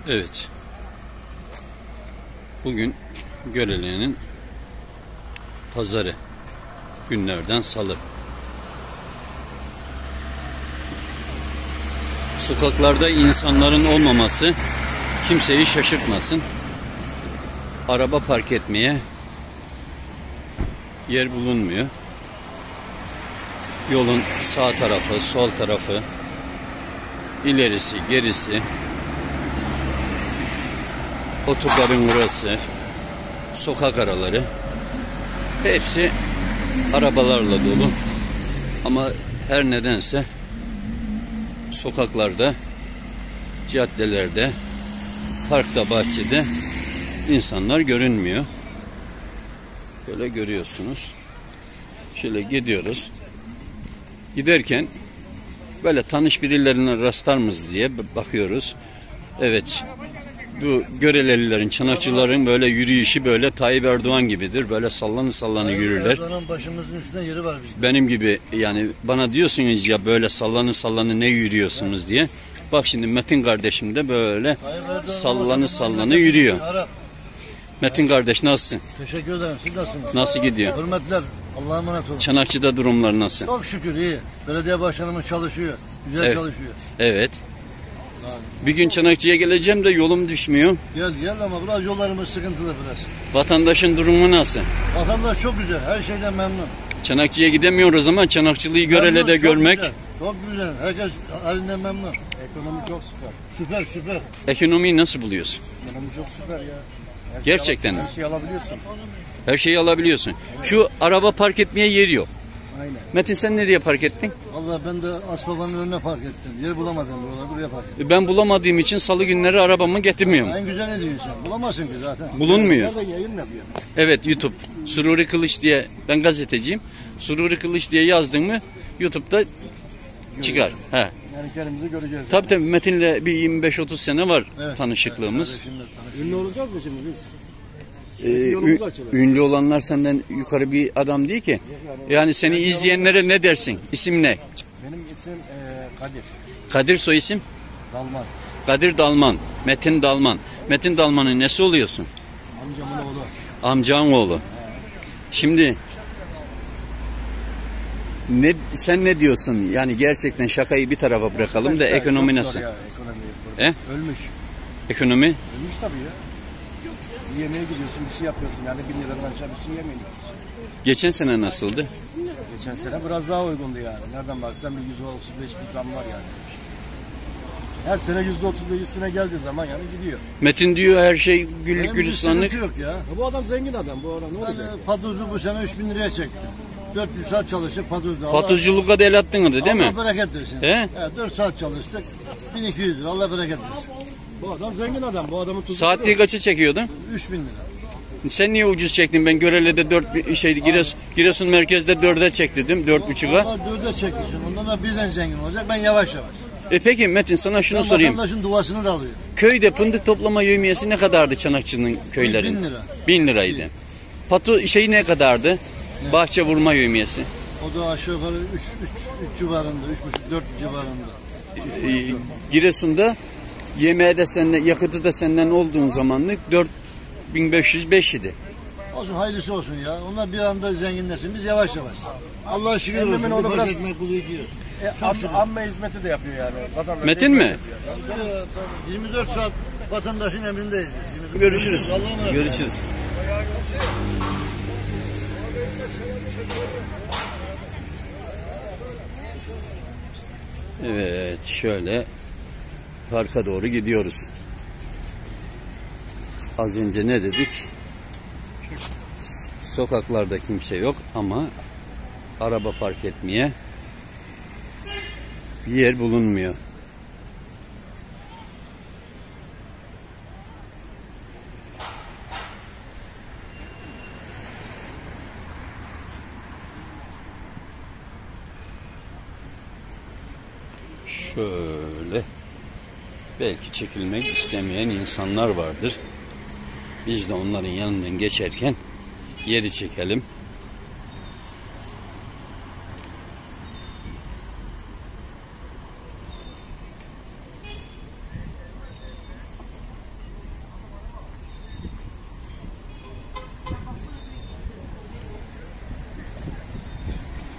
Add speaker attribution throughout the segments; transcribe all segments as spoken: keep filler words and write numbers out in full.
Speaker 1: Evet. Bugün Görele'nin pazarı. Günlerden salı. Sokaklarda insanların olmaması kimseyi şaşırtmasın. Araba park etmeye yer bulunmuyor. Yolun sağ tarafı, sol tarafı, ilerisi, gerisi, otogarın burası, sokak araları hepsi arabalarla dolu. Ama her nedense sokaklarda, caddelerde, parkta, bahçede insanlar görünmüyor. Şöyle görüyorsunuz. Şöyle gidiyoruz. Giderken böyle tanış birilerine rastlar mıyız diye bakıyoruz. Evet. Bu Görelelilerin, Çanakçıların böyle yürüyüşü böyle Tayyip Erdoğan gibidir. Böyle sallanı sallanı yürürler.
Speaker 2: Erdoğan'ın başımızın üstünde yeri var bizde.
Speaker 1: Benim gibi yani bana diyorsunuz ya böyle sallanı sallanı ne yürüyorsunuz diye. Bak şimdi Metin kardeşim de böyle sallanı sallanı yürüyor. Metin kardeş nasılsın?
Speaker 2: Teşekkür ederim. Siz nasılsınız?
Speaker 1: Nasıl gidiyor?
Speaker 2: Hürmetler. Allah'a emanet olun.
Speaker 1: Çanakçı'da durumlar nasıl?
Speaker 2: Çok şükür iyi. Belediye başkanımız çalışıyor. Güzel
Speaker 1: Evet.
Speaker 2: çalışıyor.
Speaker 1: Evet. Bir gün Çanakçı'ya geleceğim de yolum düşmüyor.
Speaker 2: Gel gel ama biraz yollarımız sıkıntılı biraz.
Speaker 1: Vatandaşın durumu nasıl?
Speaker 2: Vatandaş çok güzel. Her şeyden memnun.
Speaker 1: Çanakçı'ya gidemiyoruz ama Çanakçılığı Görele'de
Speaker 2: Memnun, çok
Speaker 1: görmek.
Speaker 2: Güzel. Çok güzel. Herkes halinden memnun. Ekonomi çok süper. Süper süper.
Speaker 1: Ekonomiyi nasıl buluyorsun?
Speaker 2: Ekonomi çok süper ya. Her
Speaker 1: Gerçekten mi?
Speaker 2: Her şeyi alabiliyorsun.
Speaker 1: Her şeyi alabiliyorsun. Şu araba park etmeye yeri yok.
Speaker 2: Aynen.
Speaker 1: Metin sen nereye park ettin?
Speaker 2: Vallahi ben de Asbaba'nın önüne park ettim. Yer bulamadım buralarda, buraya park ettim.
Speaker 1: Ben bulamadığım için salı günleri arabamı getirmiyorum.
Speaker 2: En güzel ne diyorsun sen? Bulamazsın ki zaten.
Speaker 1: Bulunmuyor.
Speaker 2: Nerede yayın yapıyor?
Speaker 1: Evet YouTube. Sururi Kılıç diye, ben gazeteciyim. Sururi Kılıç diye yazdın mı YouTube'da çıkar. He.
Speaker 2: Yani kendimizi göreceğiz.
Speaker 1: Tabii tabii Metin'le bir yirmi beş otuz sene var
Speaker 2: Evet,
Speaker 1: tanışıklığımız.
Speaker 2: Evet, ünlü olacağız mı şimdi biz?
Speaker 1: Ee, ün- ünlü olanlar senden yukarı bir adam değil ki. Yani seni izleyenlere ne dersin? İsim ne?
Speaker 2: Benim isim e, Kadir.
Speaker 1: Kadir soy isim?
Speaker 2: Dalman.
Speaker 1: Kadir Dalman. Metin Dalman. Metin Dalman'ın nesi oluyorsun?
Speaker 2: Amcamın oğlu.
Speaker 1: Amcan oğlu. Şimdi ne sen ne diyorsun? Yani gerçekten şakayı bir tarafa bırakalım da ekonomi nasıl?
Speaker 2: Ya, ekonomi.
Speaker 1: He?
Speaker 2: Ölmüş.
Speaker 1: Ekonomi?
Speaker 2: Ölmüş tabii ya. Bir yemeğe gidiyorsun, bir şey yapıyorsun. Yani bin liradan aşağı bir şey yemeyin.
Speaker 1: Geçen sene nasıldı?
Speaker 2: Geçen sene biraz daha uygundu yani. Nereden baksan bir yüzde otuz beş bir zam var yani. Her sene yüzde otuz beş üstüne geldiği zaman yani gidiyor.
Speaker 1: Metin diyor her şey güllük
Speaker 2: Benim
Speaker 1: gülistanlık.
Speaker 2: bir sıkıntı yok ya.
Speaker 3: Ya bu adam zengin adam. Bu adam ne
Speaker 2: Ben
Speaker 3: olacak?
Speaker 2: e, patozu bu sene üç bin liraya çektim. dört yüz saat çalıştık patozda.
Speaker 1: Patozculuğa da el attın değil mi?
Speaker 2: Allah bereket versin.
Speaker 1: He?
Speaker 2: He, dört saat çalıştık. bin iki yüz lira. Allah bereket versin.
Speaker 3: Bu adam zengin adam. Bu adamın tuzu.
Speaker 1: Saatliği kaça çekiyordun?
Speaker 2: üç bin lira.
Speaker 1: Sen niye ucuz çektin? Ben Görele'de dört şey Giresun, Giresun merkezde dörde çek dedim. Dört buçuğa.
Speaker 2: Allah dörde çekmişsin. Ondan da birden zengin olacak. Ben yavaş yavaş.
Speaker 1: E peki Metin sana şunu
Speaker 2: Ben
Speaker 1: sorayım.
Speaker 2: vatandaşın duasını da alıyor.
Speaker 1: Köyde fındık toplama yevmiyesi ne kadardı Çanakçı'nın köylerinde?
Speaker 2: Bin lira.
Speaker 1: Bin liraydı. Pato şey ne kadardı? Bahçe vurma yevmiyesi.
Speaker 2: O da aşağı yukarı üç, üç, üç civarında. üç buçuk dört civarında.
Speaker 1: Ee, Giresun'da yemeğe de senden, yakıtı da senden olduğun zamanlık dört bin beş yüz beş idi.
Speaker 2: Olsun hayırlısı olsun ya. Onlar bir anda zenginleşsin. Biz yavaş yavaş. Allah'a şükür olsun.
Speaker 3: Emmimin
Speaker 2: Bir
Speaker 3: oğlu
Speaker 2: paket
Speaker 3: biraz-
Speaker 2: ekmek buluyor gidiyor.
Speaker 3: E, am, amme hizmeti de yapıyor yani. Vatandaş
Speaker 1: Metin mi?
Speaker 2: Tabii, tabii. yirmi dört saat vatandaşın emrindeyiz. biz.
Speaker 1: Görüşürüz.
Speaker 2: Allah'a emanet.
Speaker 1: Görüşürüz. Evet, şöyle parka doğru gidiyoruz. Az önce ne dedik? Sokaklarda kimse yok ama araba park etmeye bir yer bulunmuyor. Şöyle belki çekilmek istemeyen insanlar vardır. Biz de onların yanından geçerken yeri çekelim.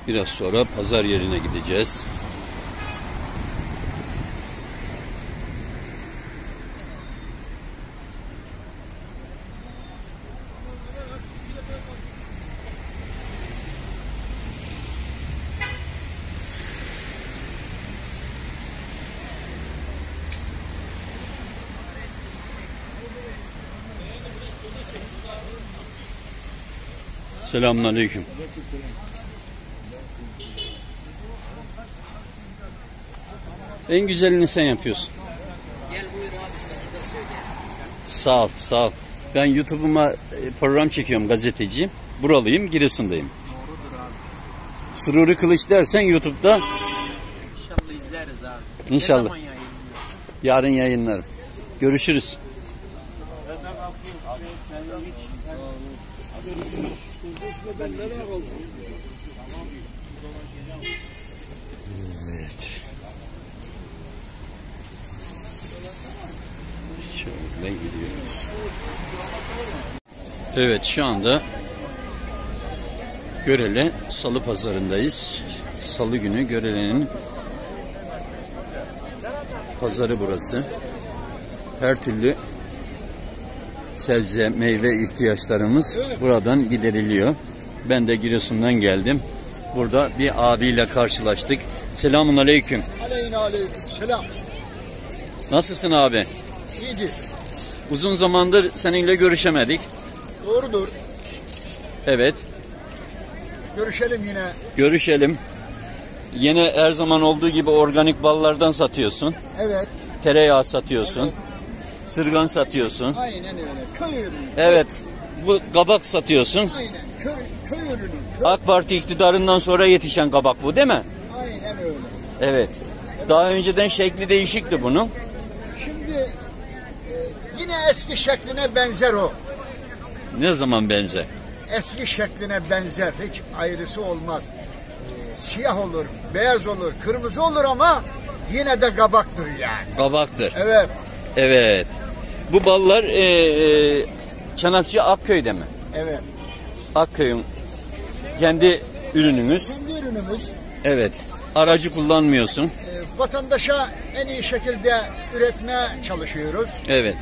Speaker 1: Biraz sonra pazar yerine gideceğiz. Selamünaleyküm. En güzelini sen yapıyorsun.
Speaker 4: Gel buyur abi, sen de söyle.
Speaker 1: Sağ ol, sağ ol. Ben YouTube'uma program çekiyorum, gazeteciyim. Buralıyım, Giresun'dayım.
Speaker 4: Doğrudur abi.
Speaker 1: Sururi Kılıç dersen YouTube'da
Speaker 4: İnşallah izleriz abi.
Speaker 1: İnşallah.
Speaker 4: Ne zaman yayınlıyorsun?
Speaker 1: yarın yayınlarım. Görüşürüz. Evet. Şöyle gidiyoruz. Evet, şu anda Görele Salı Pazarındayız. Salı günü Görele'nin pazarı burası. Her türlü sebze, meyve ihtiyaçlarımız buradan gideriliyor. Ben de Giresun'dan geldim. Burada bir abiyle karşılaştık. Selamun aleyküm.
Speaker 5: Aleyhine aleyküm selam.
Speaker 1: Nasılsın abi?
Speaker 5: İyidir.
Speaker 1: Uzun zamandır seninle görüşemedik.
Speaker 5: Doğrudur.
Speaker 1: Evet,
Speaker 5: Görüşelim yine.
Speaker 1: görüşelim. Yine her zaman olduğu gibi organik ballardan satıyorsun.
Speaker 5: Evet.
Speaker 1: Tereyağı satıyorsun. Sırgan satıyorsun.
Speaker 5: Aynen öyle. Köy ürünü.
Speaker 1: Evet, bu kabak satıyorsun.
Speaker 5: Aynen. Köy, köy ürünü. Köy.
Speaker 1: AK Parti iktidarından sonra yetişen kabak bu, değil mi?
Speaker 5: Aynen öyle.
Speaker 1: Evet. Daha önceden şekli değişikti bunun.
Speaker 5: Şimdi e, yine eski şekline benzer o.
Speaker 1: Ne zaman benzer?
Speaker 5: Eski şekline benzer. Hiç ayrısı olmaz. E, siyah olur, beyaz olur, kırmızı olur ama yine de kabaktır yani.
Speaker 1: Kabaktır.
Speaker 5: Evet.
Speaker 1: Evet. Bu ballar e, e, Çanakçı Akköy'de mi?
Speaker 5: Evet.
Speaker 1: Akköy'ün kendi ürününüz.
Speaker 5: Kendi ürünümüz
Speaker 1: Evet. Aracı kullanmıyorsun.
Speaker 5: e, vatandaşa en iyi şekilde üretmeye çalışıyoruz.
Speaker 1: Evet.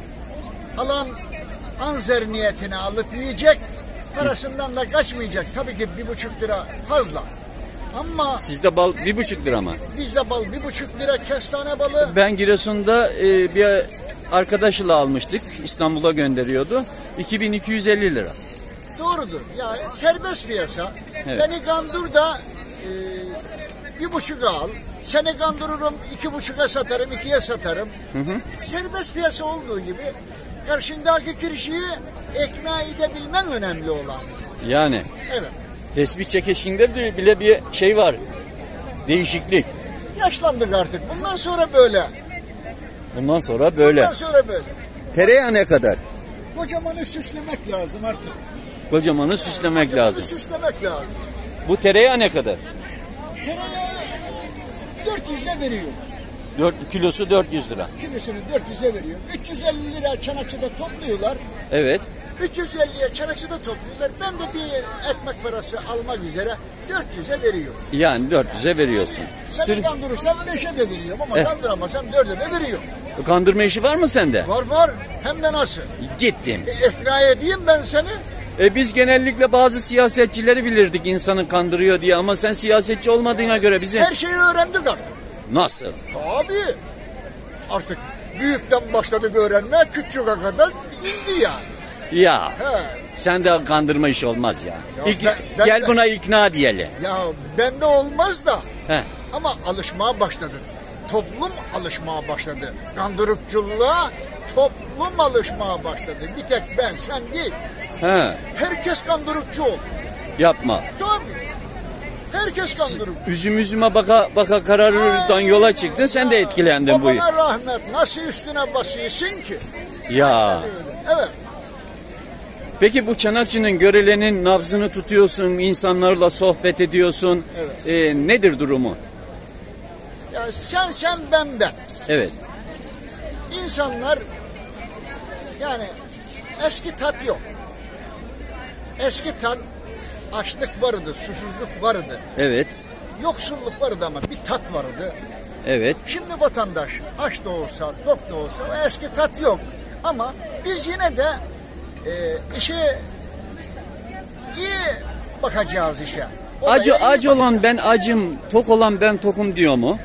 Speaker 5: Alan anzer niyetine alıp yiyecek, parasından da kaçmayacak. Tabii ki bir buçuk lira fazla. Ama
Speaker 1: Sizde bal bir buçuk lira mı?
Speaker 5: bizde bal bir buçuk lira, kestane balı.
Speaker 1: Ben Giresun'da e, bir arkadaşla almıştık. İstanbul'a gönderiyordu. iki bin iki yüz elli lira.
Speaker 5: Doğrudur. Yani serbest piyasa.
Speaker 1: Evet.
Speaker 5: Beni kandır da e, bir buçuğa al. Seni kandırırım, iki buçuğa satarım, ikiye satarım.
Speaker 1: Hı hı.
Speaker 5: Serbest piyasa olduğu gibi karşındaki kişiyi ikna edebilmen önemli olan.
Speaker 1: Yani
Speaker 5: Evet.
Speaker 1: tespih çekişinde de bile bir şey var. Değişiklik.
Speaker 5: Yaşlandık artık. Bundan sonra böyle.
Speaker 1: Bundan sonra böyle.
Speaker 5: Bundan sonra böyle.
Speaker 1: Tereyağı ne kadar?
Speaker 5: Kocamanı süslemek lazım artık.
Speaker 1: Kocamanı süslemek
Speaker 5: Kocamanı
Speaker 1: lazım.
Speaker 5: süslemek lazım.
Speaker 1: Bu tereyağı ne kadar?
Speaker 5: Tereyağı dört yüze veriyor.
Speaker 1: dört kilosu dört yüz lira.
Speaker 5: Kilosunu dört yüze veriyor. üç yüz elli lira Çanakçı'da topluyorlar.
Speaker 1: Evet.
Speaker 5: üç yüz elliye Çanakçı'da topluyorlar. Ben de bir ekmek parası almak üzere dört yüze veriyor.
Speaker 1: Yani dört yüze veriyorsun.
Speaker 5: Seni
Speaker 1: Sür
Speaker 5: kandırırsam beşe de veriyorum ama
Speaker 1: Eh.
Speaker 5: kandıramasam dörde de veriyor.
Speaker 1: kandırma işi var mı sende?
Speaker 5: Var var. Hem de nasıl?
Speaker 1: Ciddiyim.
Speaker 5: E, ikna edeyim ben seni.
Speaker 1: E biz genellikle bazı siyasetçileri bilirdik insanı kandırıyor diye ama sen siyasetçi olmadığına göre bizi
Speaker 5: Her şeyi öğrendik artık.
Speaker 1: nasıl?
Speaker 5: Tabii. Artık büyükten başladık öğrenmeye, küçüğe kadar indi yani.
Speaker 1: Ya
Speaker 5: He.
Speaker 1: sen de kandırma işi olmaz ya.
Speaker 5: Ya
Speaker 1: İk-
Speaker 5: ben- ben
Speaker 1: gel
Speaker 5: de-
Speaker 1: buna ikna diyelim.
Speaker 5: Ya bende olmaz da
Speaker 1: He.
Speaker 5: ama alışmaya başladı. Toplum alışmaya başladı. Kandırıkçılığa toplum alışmaya başladı. Bir tek ben, sen değil.
Speaker 1: He.
Speaker 5: Herkes kandırıkçı oldu.
Speaker 1: Yapma.
Speaker 5: Tabii. Herkes kandırıkçı.
Speaker 1: Üzüm üzüme baka baka kararından yola çıktın sen de etkilendin bu.
Speaker 5: Babana rahmet. Nasıl üstüne basıyorsun ki?
Speaker 1: Ya.
Speaker 5: Evet.
Speaker 1: Peki bu Çanakçı'nın Görele'nin nabzını tutuyorsun, insanlarla sohbet ediyorsun.
Speaker 5: Evet.
Speaker 1: E, nedir durumu?
Speaker 5: Ya sen sen ben ben.
Speaker 1: Evet.
Speaker 5: İnsanlar yani eski tat yok. Eski tat açlık vardı, susuzluk vardı.
Speaker 1: Evet.
Speaker 5: Yoksulluk vardı ama bir tat vardı.
Speaker 1: Evet.
Speaker 5: Şimdi vatandaş aç da olsa, tok da olsa o eski tat yok. Ama biz yine de e, işe iyi bakacağız işe. Olaya
Speaker 1: Acı
Speaker 5: iyi
Speaker 1: acı
Speaker 5: bakacağız.
Speaker 1: olan ben acım, tok olan ben tokum diyor mu?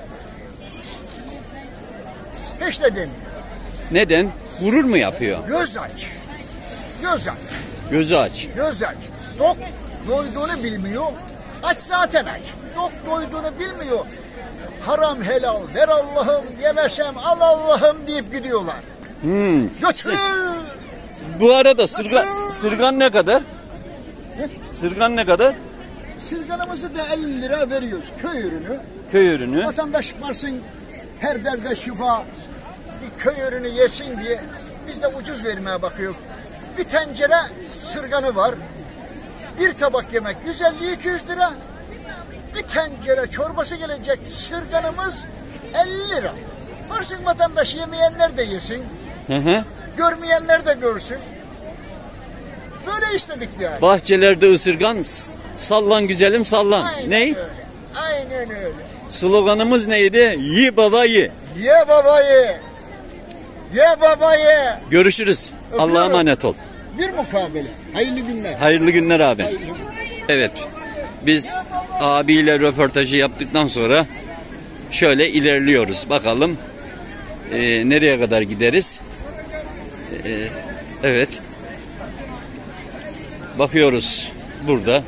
Speaker 5: Hiç de demiyor.
Speaker 1: Neden? Gurur mu yapıyor?
Speaker 5: Göz aç. Göz aç.
Speaker 1: Gözü aç.
Speaker 5: Göz aç. Tok doyduğunu bilmiyor. Aç zaten aç. Tok doyduğunu bilmiyor. Haram helal ver Allah'ım, yemesem al Allah'ım deyip gidiyorlar.
Speaker 1: Hmm.
Speaker 5: Götür.
Speaker 1: Bu arada sırga, sırgan ne kadar? Sırgan ne kadar?
Speaker 5: Sırganımızı da elli lira veriyoruz. Köy ürünü.
Speaker 1: Köy ürünü.
Speaker 5: Vatandaş varsın her derde şifa, bir köy ürünü yesin diye biz de ucuz vermeye bakıyoruz. Bir tencere sırganı var. Bir tabak yemek yüz elli iki yüz lira. Bir tencere çorbası gelecek sırganımız elli lira. Varsın vatandaş yemeyenler de yesin.
Speaker 1: Hı hı.
Speaker 5: Görmeyenler de görsün. Böyle istedik yani.
Speaker 1: Bahçelerde ısırgan, s- sallan güzelim sallan.
Speaker 5: Aynen
Speaker 1: Ney?
Speaker 5: öyle. Aynen öyle.
Speaker 1: Sloganımız neydi? Yi baba yi.
Speaker 5: Ye babayı. Ye babayı.
Speaker 1: Görüşürüz. Allah'a emanet ol.
Speaker 5: Bir mukabele. Hayırlı günler.
Speaker 1: Hayırlı günler abi. Evet. Biz abiyle röportajı yaptıktan sonra şöyle ilerliyoruz. Bakalım e, nereye kadar gideriz? E, evet. Bakıyoruz burada.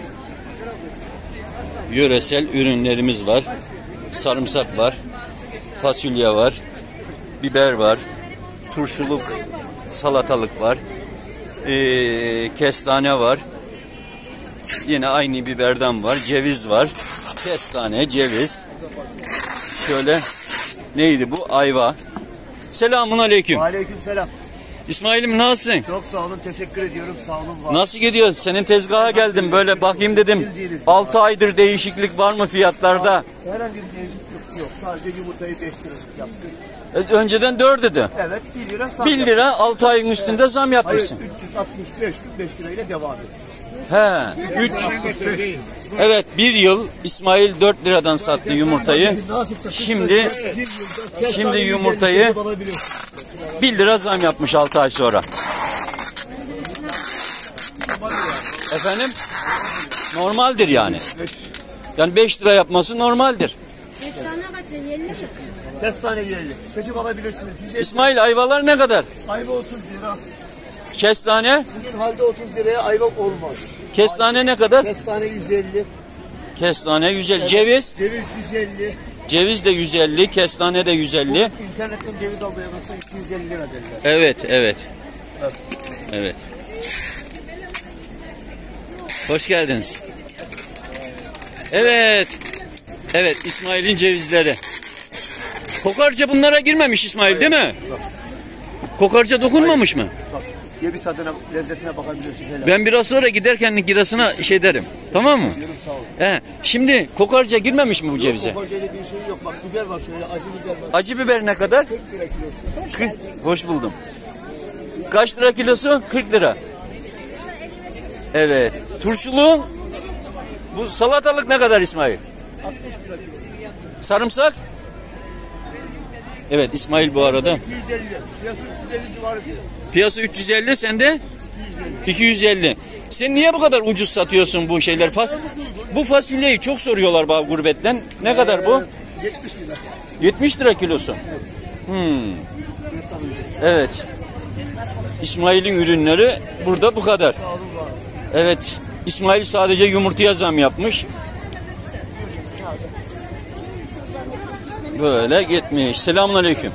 Speaker 1: Yöresel ürünlerimiz var. Sarımsak var. Fasulye var. Biber var. Turşuluk, salatalık var. E, kestane var. Yine aynı biberden var. Ceviz var. Kestane, ceviz. Şöyle neydi bu? Ayva. Selamun aleyküm.
Speaker 3: Aleykümselam.
Speaker 1: İsmail'im nasılsın?
Speaker 3: Çok sağ olun, teşekkür ediyorum. Sağ olun. Var.
Speaker 1: Nasıl gidiyor? Senin tezgaha geldim. Böyle bakayım dedim. altı aydır değişiklik var mı fiyatlarda?
Speaker 3: Herhangi bir değişiklik yok. Sadece yumurtayı beş liracık yaptık.
Speaker 1: E, Önceden dört idi.
Speaker 3: Evet, bir lira zam
Speaker 1: bir
Speaker 3: yaptık.
Speaker 1: lira altı ayın üstünde zam
Speaker 3: Hayır,
Speaker 1: yapmışsın.
Speaker 3: üç yüz altmış beş kırk beş lirayla devam ediyor.
Speaker 1: He. üç yüz. Evet, bir yıl İsmail dört liradan sattı yumurtayı. Şimdi şimdi yumurtayı bir lira zam yapmış altı ay sonra. Efendim? Normaldir yani. Yani beş lira yapması normaldir.
Speaker 6: Kestane kaça? elli mi?
Speaker 3: Kestane yerli. Seçim alabilirsiniz. yüz elli.
Speaker 1: İsmail ayvalar ne kadar?
Speaker 3: Ayva otuz lira.
Speaker 1: Kestane?
Speaker 3: Bugün halde otuz liraya ayva olmaz.
Speaker 1: Kestane ne kadar?
Speaker 3: Kestane yüz elli.
Speaker 1: Kestane yüz elli. Ceviz?
Speaker 3: Ceviz yüz elli.
Speaker 1: Ceviz de yüz elli, kestane de yüz elli.
Speaker 3: İnternetten ceviz almaya kalksa iki yüz elli lira derler.
Speaker 1: Evet, evet. Evet. Hoş geldiniz. Evet. Evet, İsmail'in cevizleri. Kokarca bunlara girmemiş İsmail değil mi? Kokarca dokunmamış mı?
Speaker 3: Bak, ye bir tadına, lezzetine bakabilirsin. Helal.
Speaker 1: Ben biraz sonra giderken girasına şey derim. Tamam mı?
Speaker 3: Sağ ol.
Speaker 1: He. Şimdi kokarca girmemiş mi bu cevize?
Speaker 3: Kokoreçte bir şey yok. Bak biber var şöyle, acı biber var.
Speaker 1: Acı biber ne kadar?
Speaker 3: kırk lira kilosu.
Speaker 1: kırk. Hoş buldum. Kaç lira kilosu? kırk lira. Evet. Turşuluğun bu salatalık ne kadar İsmail?
Speaker 3: altmış lira kilo.
Speaker 1: Sarımsak? Evet İsmail bu arada.
Speaker 3: iki yüz elli. Piyasa üç yüz elli civarı diyor.
Speaker 1: Piyasa üç yüz elli, sende? iki yüz elli. Sen niye bu kadar ucuz satıyorsun bu şeyler? Fa- bu fasulyeyi çok soruyorlar bana gurbetten. Ne kadar bu?
Speaker 3: yetmiş lira.
Speaker 1: yetmiş lira kilosu. Hmm. Evet. İsmail'in ürünleri burada bu kadar. Evet. İsmail sadece yumurtaya zam yapmış. Böyle gitmiş. Selamünaleyküm.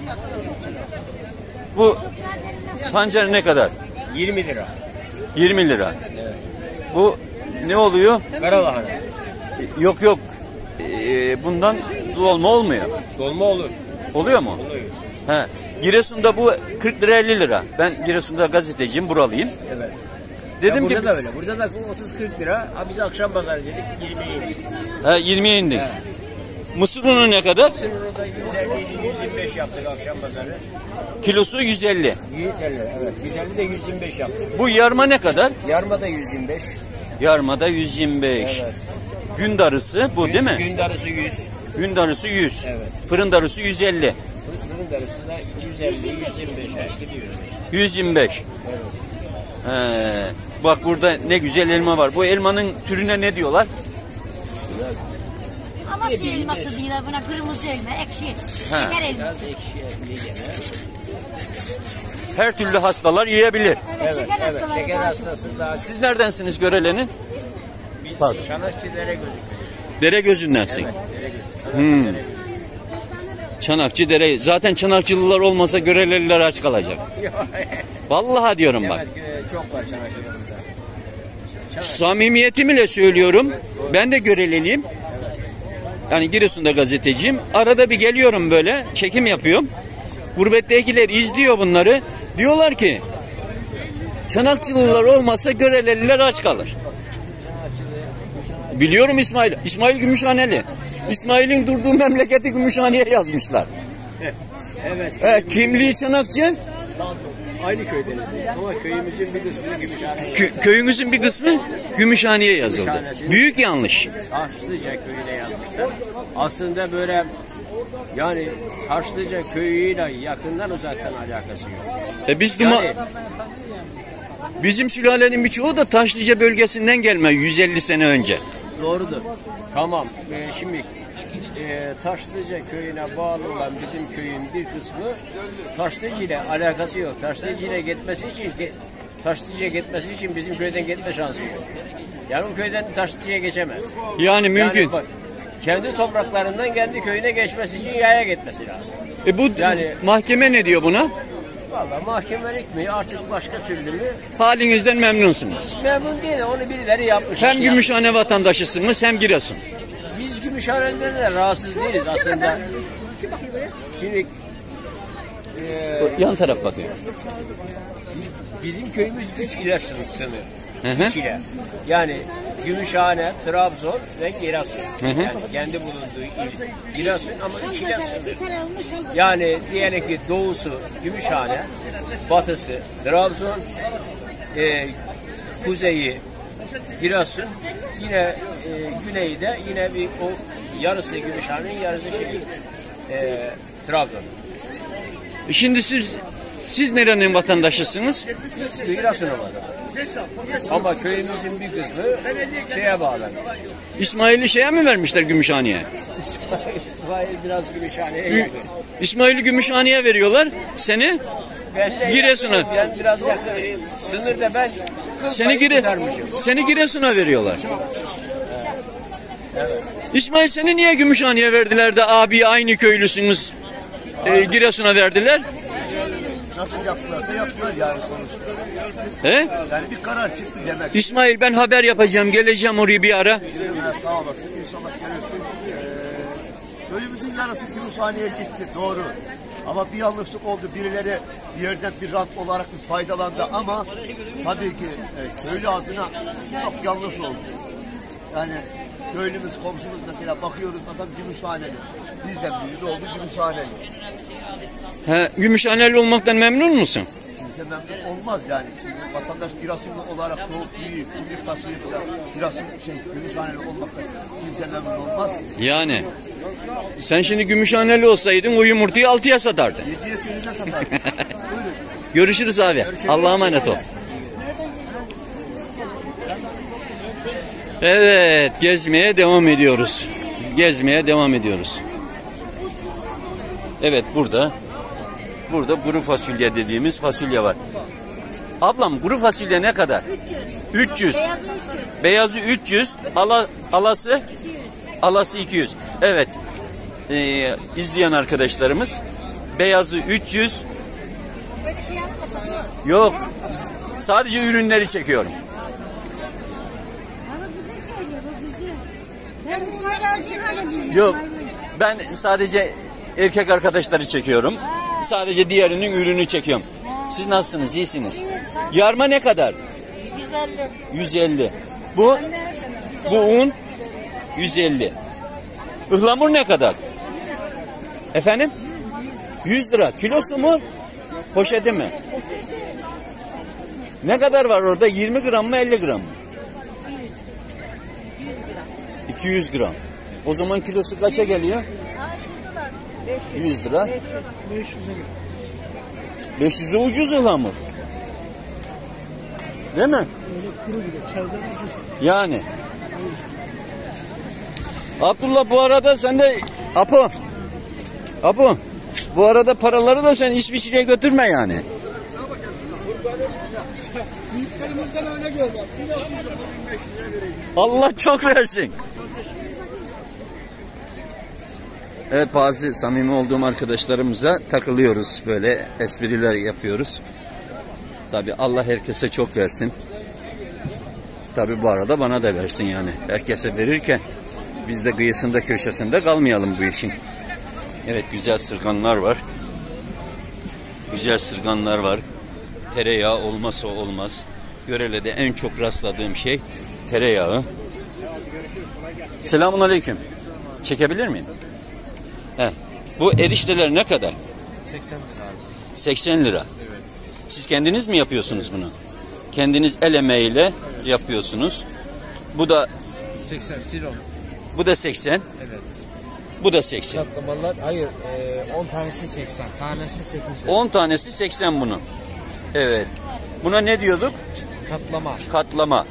Speaker 1: Bu pancar ne kadar?
Speaker 3: yirmi lira.
Speaker 1: yirmi lira. Bu ne oluyor?
Speaker 3: Karalahana.
Speaker 1: Yok yok. Ee, bundan dolma olmuyor.
Speaker 3: Dolma olur.
Speaker 1: Oluyor mu?
Speaker 3: Oluyor.
Speaker 1: He. Giresun'da bu kırk lira elli lira. Ben Giresun'da gazeteciyim, buralıyım.
Speaker 3: Evet.
Speaker 1: Dedim
Speaker 3: burada
Speaker 1: ki
Speaker 3: da öyle. Burada da otuz kırk lira. Ha, biz akşam pazarı dedik yirmiye indik.
Speaker 1: he, yirmiye indi.
Speaker 3: He.
Speaker 1: Mısır unu ne kadar?
Speaker 3: Sınırı da yüz elli yüz yirmi beş yaptık akşam pazarı.
Speaker 1: Kilosu yüz elli.
Speaker 3: yüz elli evet. yüz elli de yüz yirmi beş yaptık.
Speaker 1: Bu yarma ne kadar?
Speaker 3: Yarma da yüz yirmi beş.
Speaker 1: Yarmada yüz yirmi beş.
Speaker 3: Evet.
Speaker 1: Gün darısı bu değil mi?
Speaker 3: Gün darısı yüz.
Speaker 1: Gün darısı yüz.
Speaker 3: Evet.
Speaker 1: Fırın darısı yüz elli.
Speaker 3: Fırın darısı da yüz elli, yüz yirmi beş gidiyor.
Speaker 1: yüz yirmi beş. He, bak burada ne güzel elma var. Bu elmanın türüne ne diyorlar?
Speaker 6: Amasya elması diyorlar buna, kırmızı elma, ekşi.
Speaker 1: Ha.
Speaker 6: Şeker elması.
Speaker 3: Biraz ekşi gene.
Speaker 1: Her türlü hastalar yiyebilir.
Speaker 6: Evet,
Speaker 3: Evet,
Speaker 6: şeker
Speaker 3: evet.
Speaker 6: hastaları
Speaker 3: Şeker
Speaker 6: daha çok.
Speaker 3: hastası daha
Speaker 1: Siz neredensiniz Görele'nin?
Speaker 3: biz
Speaker 1: Pardon.
Speaker 3: Çanakçılara gözüküyor.
Speaker 1: Dere gözündensin.
Speaker 3: Evet, dere gözüküyor.
Speaker 1: Hmm.
Speaker 3: Çanakçı dere
Speaker 1: Çanakçı dere. Zaten Çanakçılılar olmasa Göreleliler aç kalacak.
Speaker 3: gözüküyor.
Speaker 1: Vallahi diyorum bak.
Speaker 3: Evet, e, çok var Çanakçılarımızda.
Speaker 1: Samimiyetimle söylüyorum. Ben de Göreleliyim. Yani Giresun'da gazeteciyim. Arada bir geliyorum böyle. Çekim yapıyorum. Gurbettekiler izliyor bunları. Diyorlar ki Çanakçılılar olmasa Göreleliler aç kalır. Biliyorum İsmail. İsmail Gümüşhaneli. İsmail'in durduğu memleketi Gümüşhane'ye yazmışlar.
Speaker 3: Evet.
Speaker 1: Evet, kimliği Çanakçı.
Speaker 3: Aynı köydeniz biz ama köyümüzün bir kısmını Gümüşhane'ye.
Speaker 1: Kö- köyümüzün bir kısmı Gümüşhane'ye yazıldı.
Speaker 3: Gümüşhanesi.
Speaker 1: Büyük yanlış.
Speaker 3: Taşlıca köyüne yazmışlar. Aslında böyle yani Taşlıca köyüyle yakından uzaktan alakası yok.
Speaker 1: E biz duma
Speaker 3: Yani
Speaker 1: bizim sülalenin birçoğu da Taşlıca bölgesinden gelme yüz elli sene önce.
Speaker 3: doğrudur. Tamam. Ee, şimdi e, Taşlıca köyüne bağlı olan bizim köyün bir kısmı Taşlıca ile alakası yok. Taşlıca ile gitmesi için Taşlıca gitmesi için bizim köyden gitme şansı yok. Yani o köyden Taşlıca'ya geçemez.
Speaker 1: Yani mümkün.
Speaker 3: Yani bak, kendi topraklarından kendi köyüne geçmesi için yaya gitmesi lazım.
Speaker 1: E bu
Speaker 3: Yani-
Speaker 1: mahkeme ne diyor buna?
Speaker 3: Vallahi mahkemelik mi artık başka türlü mü?
Speaker 1: Halinizden memnunsunuz.
Speaker 3: Memnun değil, onu birileri yapmış.
Speaker 1: Hem
Speaker 3: Şey
Speaker 1: Gümüşhane vatandaşısınız hem Giresun.
Speaker 3: yapmış. Biz Gümüşhane'den de rahatsız değiliz aslında. Şimdi e,
Speaker 1: Yan taraf bakıyor.
Speaker 3: bizim köyümüz üç ile sınır.
Speaker 1: Hı hı.
Speaker 3: Üç ile. Yani Gümüşhane, Trabzon ve Giresun.
Speaker 1: hı.
Speaker 3: Yani kendi bulunduğu il Giresun ama üç ile sınır.
Speaker 6: Bir tane almış, almış.
Speaker 3: Yani diyelim ki doğusu Gümüşhane, batısı Trabzon, e, kuzeyi Giresun, yine e, güneyi de yine bir o yarısı Gümüşhane'nin yarısı şey, e, Trabzon.
Speaker 1: E Şimdi siz siz nerenin vatandaşısınız?
Speaker 3: Giresun'a var. Ama köyümüzün bir kısmı şeye bağlı.
Speaker 1: İsmail'i şeye mi vermişler Gümüşhane'ye?
Speaker 3: İsmail biraz Gümüşhane'ye yakın.
Speaker 1: İsmail'i Gümüşhane'ye veriyorlar. Seni
Speaker 3: Ben de
Speaker 1: Giresun'a.
Speaker 3: yakınım, Ben biraz yakın. Sınırda ben kıl
Speaker 1: seni
Speaker 3: payı
Speaker 1: Gire
Speaker 3: tutarmışım.
Speaker 1: seni Giresun'a veriyorlar. İsmail seni niye Gümüşhane'ye verdiler de abi aynı köylüsünüz e, Giresun'a verdiler?
Speaker 2: Nasıl yaptılarsa yaptılar yani sonuçta.
Speaker 1: He?
Speaker 2: Yani bir karar çıktı demek.
Speaker 1: İsmail ben haber yapacağım, geleceğim oraya bir ara.
Speaker 2: Sağ olasın. İnşallah gelirsin. Ee, köyümüzün yarısı Gümüşhane'ye gitti. Doğru. Ama bir yanlışlık oldu. Birileri bir yerden bir rant olarak bir faydalandı ama tabii ki e, köylü adına çok yanlış oldu. Yani köylümüz, komşumuz mesela bakıyoruz adam Gümüşhaneli. Bizden biri de oldu Gümüşhaneli.
Speaker 1: He, Gümüşhaneli olmaktan memnun musun?
Speaker 2: Kimse memnun olmaz yani. Şimdi vatandaş Giresunlu olarak doğup büyüyüp kimlik taşıyıp da Giresun şey Gümüşhaneli olmaktan kimse memnun olmaz.
Speaker 1: Yani sen şimdi Gümüşhaneli olsaydın o yumurtayı altıya satardın.
Speaker 2: Yediye sekize satar. Buyurun.
Speaker 1: Görüşürüz abi. Allah'a emanet ol. Evet, gezmeye devam ediyoruz. Gezmeye devam ediyoruz. Evet, burada burada kuru fasulye dediğimiz fasulye var. Ablam kuru fasulye ne kadar? üç yüz. Beyazı üç yüz, ala, alası alası iki yüz. Evet. Ee, izleyen arkadaşlarımız beyazı üç yüz.
Speaker 6: Böyle şey yapmasana.
Speaker 1: Yok. Sadece ürünleri çekiyorum.
Speaker 6: Ama güzel söylüyor, o güzel. Ben İsmail Avcı'na da bilmiyorum.
Speaker 1: Yok. Ben sadece erkek arkadaşları çekiyorum. Sadece diğerinin ürünü çekiyorum. Siz nasılsınız? İyisiniz. Yarma ne kadar?
Speaker 6: yüz elli.
Speaker 1: yüz elli. Bu bu un yüz elli. Ihlamur ne kadar? Efendim? yüz lira. Kilosu mu? Poşeti mi? Ne kadar var orada? yirmi gram mı elli gram mı? iki yüz gram. O zaman kilosu kaça geliyor? yüz lira. beş yüze ucuz ıhlamur. Değil mi? Yani. Abdullah bu arada sen de Apo. Apo. Bu arada paraları da sen İsviçre'ye götürme yani.
Speaker 5: Büyüklerimizden öyle gördüm.
Speaker 1: Allah çok versin. Evet, bazı samimi olduğum arkadaşlarımıza takılıyoruz. Böyle espriler yapıyoruz. Tabi Allah herkese çok versin. Tabi bu arada bana da versin yani. Herkese verirken biz de kıyısında köşesinde kalmayalım bu işin. Evet, güzel sırganlar var. Güzel sırganlar var. Tereyağı olmazsa olmaz. Görele'de en çok rastladığım şey tereyağı. Selamun aleyküm. Çekebilir miyim? He. Bu erişteler ne kadar?
Speaker 3: seksen lira abi.
Speaker 1: seksen lira.
Speaker 3: Evet.
Speaker 1: Siz kendiniz mi yapıyorsunuz bunu? Kendiniz el emeğiyle yapıyorsunuz. Bu da
Speaker 3: seksen silon.
Speaker 1: bu da seksen.
Speaker 3: Evet.
Speaker 1: Bu da seksen.
Speaker 3: Katlamalar hayır on tanesi seksen. Tanesi sekiz lira.
Speaker 1: on tanesi seksen bunun. Evet. Buna ne diyorduk?
Speaker 3: Katlama.
Speaker 1: Katlama.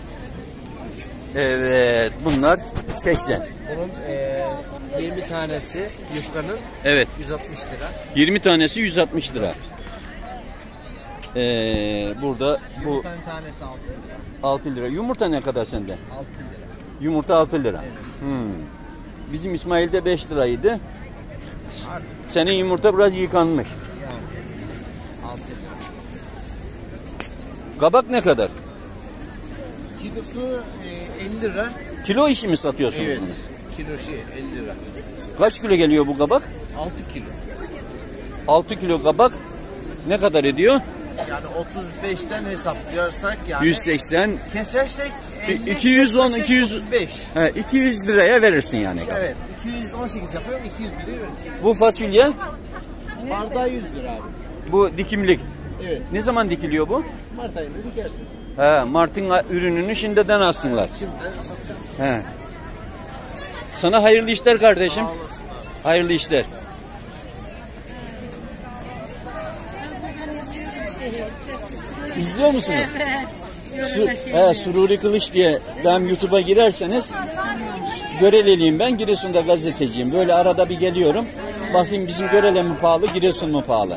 Speaker 1: Evet. Bunlar seksen.
Speaker 3: Bunun e, yirmi tanesi yufkanın
Speaker 1: Evet.
Speaker 3: yüz altmış lira.
Speaker 1: yirmi tanesi yüz altmış lira. Ee, burada bu
Speaker 3: tane tanesi altı lira.
Speaker 1: altı lira. Yumurta ne kadar sende?
Speaker 3: altı lira.
Speaker 1: Yumurta altı lira. Hmm. Bizim İsmail'de beş liraydı.
Speaker 3: Artık
Speaker 1: Senin yumurta biraz yıkanmış.
Speaker 3: yani altı lira.
Speaker 1: Kabak ne kadar?
Speaker 3: Kilosu e, elli lira.
Speaker 1: Kilo işi mi satıyorsunuz
Speaker 3: Evet.
Speaker 1: bunu?
Speaker 3: Kilosu elli lira.
Speaker 1: Kaç kilo geliyor bu kabak?
Speaker 3: altı kilo.
Speaker 1: altı kilo kabak ne kadar ediyor?
Speaker 3: Yani otuz beşten hesaplıyorsak yani
Speaker 1: yüz seksen.
Speaker 3: kesersek elli,
Speaker 1: iki yüz on,
Speaker 3: kesersek
Speaker 1: iki yüz
Speaker 3: otuz beş.
Speaker 1: He, iki yüz liraya verirsin yani.
Speaker 3: Evet. iki yüz on sekiz yapıyorum. iki yüz liraya veriyorum.
Speaker 1: Bu fasulye,
Speaker 3: Bardağı yüz lira abi.
Speaker 1: bu dikimlik.
Speaker 3: Evet.
Speaker 1: Ne zaman dikiliyor bu?
Speaker 3: Mart ayında dikersin.
Speaker 1: He, Mart'ın ürününü şimdiden alsınlar.
Speaker 3: Şimdiden satıyoruz.
Speaker 1: He. Sana hayırlı işler kardeşim.
Speaker 3: Sağ olasın abi.
Speaker 1: Hayırlı işler. İzliyor musunuz? Su, he, Sururi Kılıç diye ben YouTube'a girerseniz Göreleliyim ben, Giresun'da gazeteciyim. Böyle arada bir geliyorum. Bakayım bizim Görele mi pahalı, Giresun mu pahalı?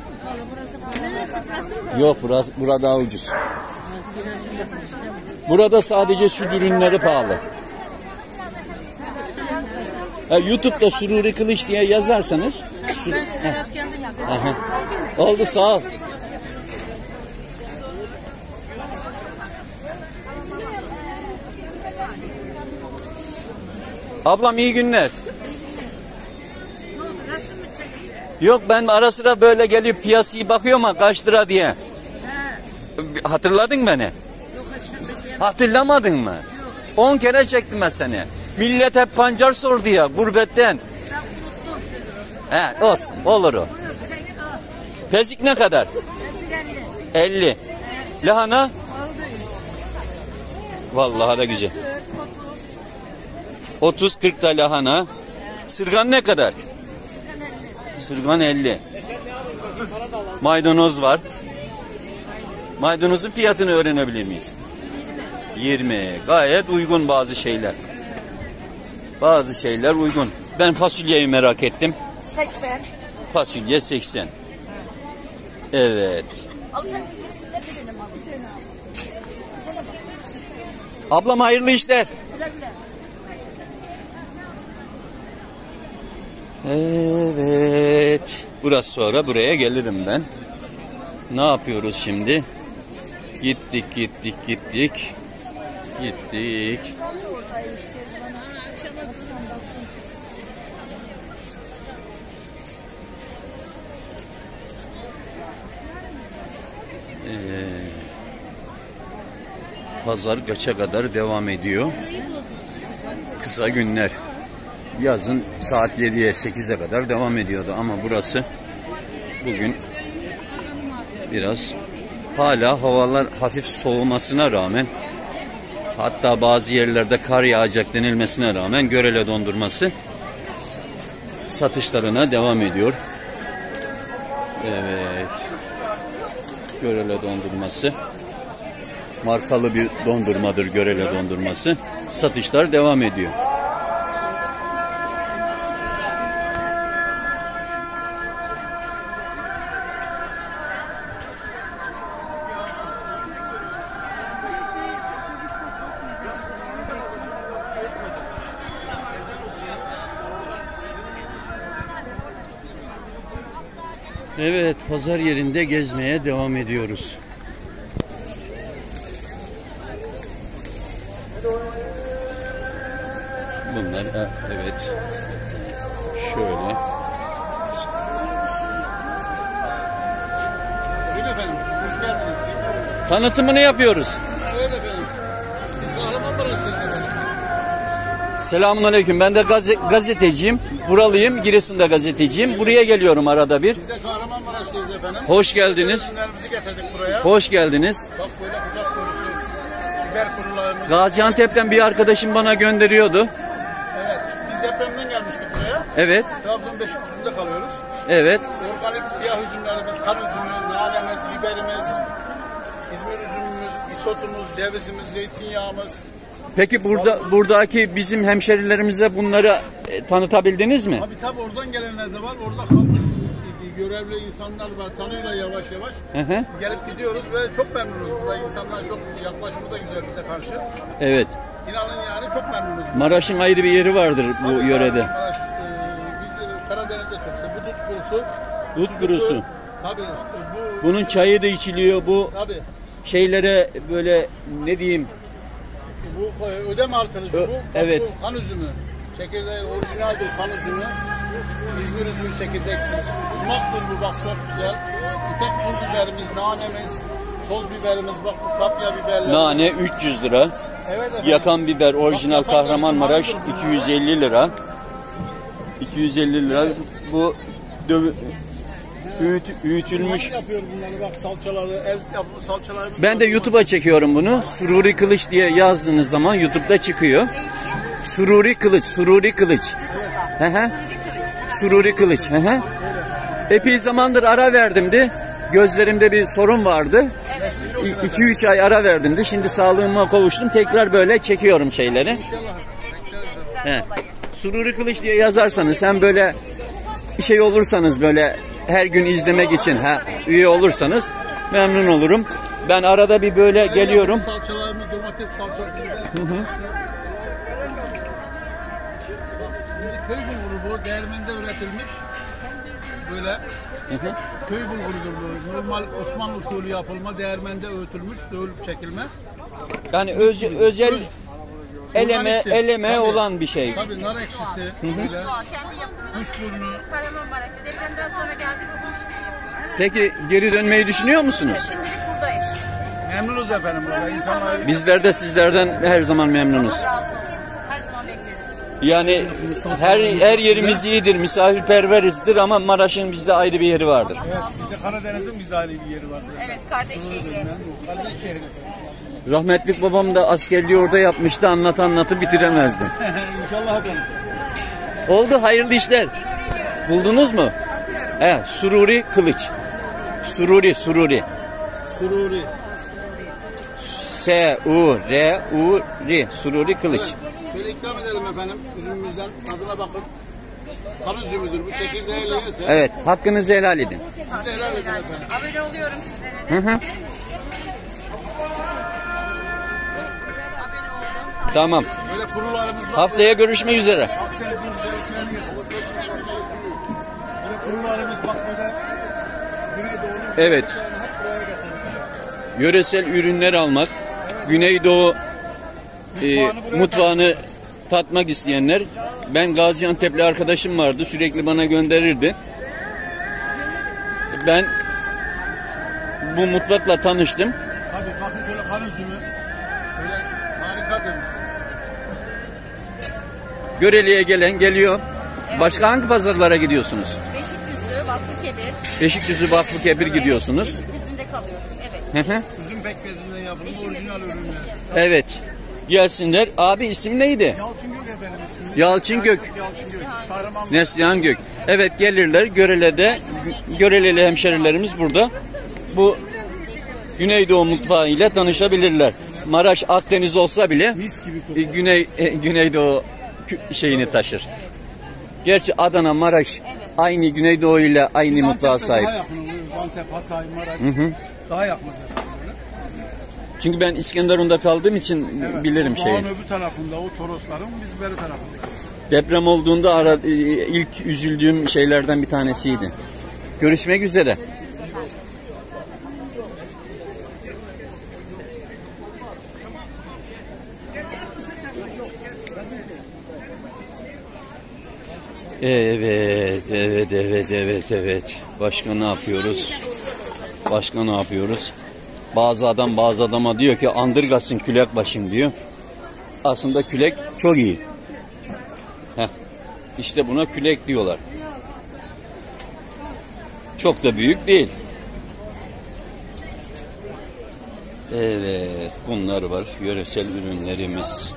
Speaker 1: Yok, burası, burada daha ucuz. Burada sadece süt ürünleri pahalı. Ha, YouTube'da Sururi Kılıç diye yazarsanız sur... Aha. Oldu, sağ ol. Ablam iyi günler. Yok, ben ara sıra böyle gelip piyasayı bakıyorum ama kaç lira diye. Hatırladın beni? Hatırlamadın mı? On kere çektim ben seni. Millet hep pancar sordu ya gurbetten. He, olsun, olur o. Pezik ne kadar? elli. Lahana? Vallahi da güzel. otuz kırk da lahana. Sırgan ne kadar? Sırgan elli. Maydanoz var. Maydanozun fiyatını öğrenebilir miyiz? yirmi. Gayet uygun bazı şeyler. Bazı şeyler uygun. Ben fasulyeyi merak ettim.
Speaker 6: seksen.
Speaker 1: Fasulye seksen. Evet. Ablam hayırlı işler. Evet. Burası sonra buraya gelirim ben. Ne yapıyoruz şimdi? Gittik gittik gittik. Gittik. Ee, pazar kaça kadar devam ediyor? Kısa günler. Yazın saat yediye sekize kadar devam ediyordu ama burası bugün biraz hala havalar hafif soğumasına rağmen Hatta bazı yerlerde kar yağacak denilmesine rağmen Görele dondurması satışlarına devam ediyor. Evet. Görele dondurması. Markalı bir dondurmadır Görele dondurması. Satışlar devam ediyor. Evet, pazar yerinde gezmeye devam ediyoruz. Bunlar ha, evet. Şöyle.
Speaker 7: Buyurun efendim, hoş geldiniz.
Speaker 1: Tanıtımını yapıyoruz.
Speaker 7: Evet efendim. Biz Kahramanmaraş'tayız efendim.
Speaker 1: Selamünaleyküm. Ben de gaze- gazeteciyim. Buralıyım. Giresun'da gazeteciyim. Buraya geliyorum arada bir.
Speaker 7: Biz de Kahramanmaraş'tayız efendim.
Speaker 1: Hoş geldiniz.
Speaker 7: Ürünlerimizi getirdik buraya.
Speaker 1: Hoş geldiniz.
Speaker 7: Bak böyle kucak kurusu, biber kurularımız.
Speaker 1: Gaziantep'ten bir arkadaşım bana gönderiyordu.
Speaker 7: Evet, biz depremden gelmiştik buraya.
Speaker 1: Evet.
Speaker 7: Trabzon Beşiktaş'ta kalıyoruz.
Speaker 1: Evet.
Speaker 7: Organik siyah üzümlerimiz, kan üzümü, nanemiz, biberimiz, İzmir üzümümüz, isotumuz, cevizimiz, zeytinyağımız.
Speaker 1: Peki burada buradaki bizim hemşerilerimize bunları e, tanıtabildiniz mi?
Speaker 7: Abi tabi oradan gelenler de var, orada kalmış görevli insanlar var, tanıyorlar yavaş yavaş.
Speaker 1: Hı hı.
Speaker 7: Gelip gidiyoruz ve çok memnunuz. Burada insanlar çok yaklaşımı da güzel bize karşı.
Speaker 1: Evet.
Speaker 7: İnanın yani çok memnunuz.
Speaker 1: Maraş'ın ayrı bir yeri vardır bu
Speaker 7: Tabii
Speaker 1: yörede.
Speaker 7: Maraş, e, biz e, Karadeniz'de çok seviyoruz. Bu dut kurusu.
Speaker 1: Dut kurusu.
Speaker 7: Tabii bu.
Speaker 1: Bunun çayı da içiliyor. Bu
Speaker 7: Tabii.
Speaker 1: şeylere böyle ne diyeyim?
Speaker 7: Bu e, ödem artırıcı
Speaker 1: Ö-
Speaker 7: bu. Bak
Speaker 1: evet.
Speaker 7: Bu kan üzümü. Çekirdeği orijinaldir kan üzümü. İzmir üzümü çekirdeksiz. Sumaktır bu bak çok güzel. İpek pul biberimiz, nanemiz, toz biberimiz, bak bu kapya biberler.
Speaker 1: Nane üç yüz lira.
Speaker 7: Evet efendim.
Speaker 1: Yakan biber orijinal
Speaker 7: Bak, yakan
Speaker 1: Kahramanmaraş
Speaker 7: biber
Speaker 1: iki yüz elli lira. iki yüz elli lira. Bu dövü, öğüt, öğütülmüş.
Speaker 7: Ben yapıyorum bunları bak salçaları, ev yapımı salçalarımız.
Speaker 1: Ben de YouTube'a çekiyorum bunu. Sururi Kılıç diye yazdığınız zaman YouTube'da çıkıyor. Sururi Kılıç, Sururi Kılıç. Hı hı. Sururi Kılıç. Hı hı. Epey zamandır ara verdimdi. Gözlerimde bir sorun vardı. iki üç ay ara verdimdi. Şimdi sağlığıma kavuştum. Tekrar böyle çekiyorum şeyleri. He. Sururi Kılıç diye yazarsanız hem böyle bir şey olursanız böyle her gün izlemek için ha, üye olursanız memnun olurum. Ben arada bir böyle geliyorum.
Speaker 7: Salçalarımız, domates salçası.
Speaker 1: Hı hı.
Speaker 7: Şimdi köy bulguru bu, değirmende üretilmiş. Böyle
Speaker 1: Hı hı.
Speaker 7: köy bulgurudur bu. Normal Osmanlı usulü yapılma, değirmende öğütülmüş, dövülüp çekilme.
Speaker 1: Yani öz, özel eleme
Speaker 7: Organiktir.
Speaker 1: eleme
Speaker 7: Tabii.
Speaker 1: olan bir şey.
Speaker 7: Tabii nar ekşisi, böyle
Speaker 8: Kendi yapımı.
Speaker 7: kuşburnu.
Speaker 8: Kahramanmaraş'ta depremden sonra geldik bu işleri yapıyoruz.
Speaker 1: Peki geri dönmeyi düşünüyor musunuz?
Speaker 8: Şimdilik buradayız.
Speaker 7: Memnunuz efendim burada insanlar.
Speaker 1: Bizler de sizlerden her zaman memnunuz.
Speaker 8: Allah razı olsun. Her zaman bekleriz.
Speaker 1: Yani her her yerimiz iyidir, misafirperverizdir ama Maraş'ın bizde ayrı bir yeri vardır.
Speaker 8: Allah razı olsun.
Speaker 7: Bizde Karadeniz'in bizde ayrı bir yeri var.
Speaker 8: Evet, kardeş şehri.
Speaker 7: Kardeş şehri.
Speaker 1: Rahmetlik babam da askerliği orada yapmıştı, anlat anlatı bitiremezdi.
Speaker 7: İnşallah efendim.
Speaker 1: Oldu, hayırlı işler. Buldunuz mu? Evet, Sururi Kılıç. Sururi, Sururi.
Speaker 7: Sururi.
Speaker 1: S U R U R Sururi Kılıç.
Speaker 7: Şöyle ikram edelim efendim üzümümüzden. Tadına bakın. Kan üzümüdür bu. Çekirdeğiyle yese.
Speaker 1: Evet, hakkınızı helal edin.
Speaker 7: Siz de helal edin efendim.
Speaker 8: Abone oluyorum sizlere de.
Speaker 1: Hı hı. Tamam.
Speaker 7: Böyle kurularımız var.
Speaker 1: Haftaya görüşmek üzere.
Speaker 7: Akdeniz'in güzelliklerini getirdik. Böyle kurularımız bak böyle. Güneydoğu'nun
Speaker 1: Evet.
Speaker 7: güzelliklerini hep buraya getirdik.
Speaker 1: Yöresel ürünler almak, Güneydoğu e, mutfağını tatmak isteyenler, ben Gaziantep'li arkadaşım vardı, sürekli bana gönderirdi. Ben bu mutfakla tanıştım.
Speaker 7: Tabii bakın şöyle kan üzümü. Böyle harikadır.
Speaker 1: Göreli'ye gelen geliyor. Başka hangi pazarlara gidiyorsunuz?
Speaker 8: Beşikdüzü, Vakfıkebir.
Speaker 1: Beşikdüzü, Vakfıkebir gidiyorsunuz.
Speaker 8: Beşikdüzü'nde kalıyoruz. Evet.
Speaker 1: Hı hı.
Speaker 7: Üzüm pekmezinden yapılmış orijinal ürünler.
Speaker 1: Evet. Gelsinler. Abi isim neydi?
Speaker 7: Yalçın Gök efendim ismini.
Speaker 1: Yalçın Gök.
Speaker 7: Yalçın Gök. Kahraman.
Speaker 1: Neslihan Gök. Evet gelirler. Görele'de Göreleli hemşerilerimiz burada. Bu Güneydoğu mutfağı ile tanışabilirler. Maraş Akdeniz olsa bile
Speaker 7: Mis gibi
Speaker 1: e, Güney e, Güneydoğu kü- şeyini taşır. Gerçi Adana, Maraş aynı Güneydoğu ile aynı mutfağa sahip.
Speaker 7: Daha yakın oluyor. Antep, Hatay, Maraş. Daha yakın.
Speaker 1: Çünkü ben İskenderun'da kaldığım için
Speaker 7: Evet,
Speaker 1: bilirim
Speaker 7: o
Speaker 1: şeyi.
Speaker 7: dağın öbür tarafında o Torosların biz beri tarafındayız.
Speaker 1: Deprem olduğunda ara, e, ilk üzüldüğüm şeylerden bir tanesiydi. Görüşmek üzere. Evet, evet, evet, evet, evet. Başka ne yapıyoruz? Başka ne yapıyoruz? Bazı adam bazı adama diyor ki andırgasın külek başım diyor. Aslında külek çok iyi. Heh. İşte buna külek diyorlar. Çok da büyük değil. Evet, bunlar var. Yöresel ürünlerimiz.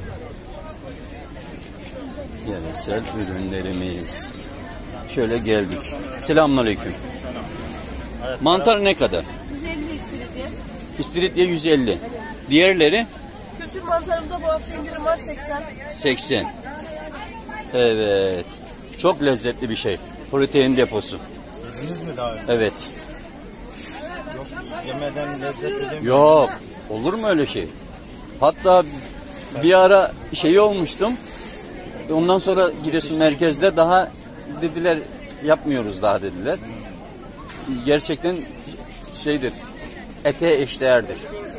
Speaker 1: Yöresel ürünlerimiz. Şöyle geldik. Selamünaleyküm. Mantar ne kadar?
Speaker 8: yüz elli istiridye.
Speaker 1: İstiridye yüz elli. Diğerleri
Speaker 8: Kültür mantarımda bu hafta indirim var seksen.
Speaker 1: seksen. Evet. Çok lezzetli bir şey. Protein deposu.
Speaker 7: Yediniz mi daha önce?
Speaker 1: Evet.
Speaker 7: Yok, yemeden lezzetli değil mi?
Speaker 1: Yok. Olur mu öyle şey? Hatta bir ara şey olmuştum. Ondan sonra Giresun merkezde daha dediler yapmıyoruz daha dediler. Gerçekten şeydir. Ete eşdeğerdir.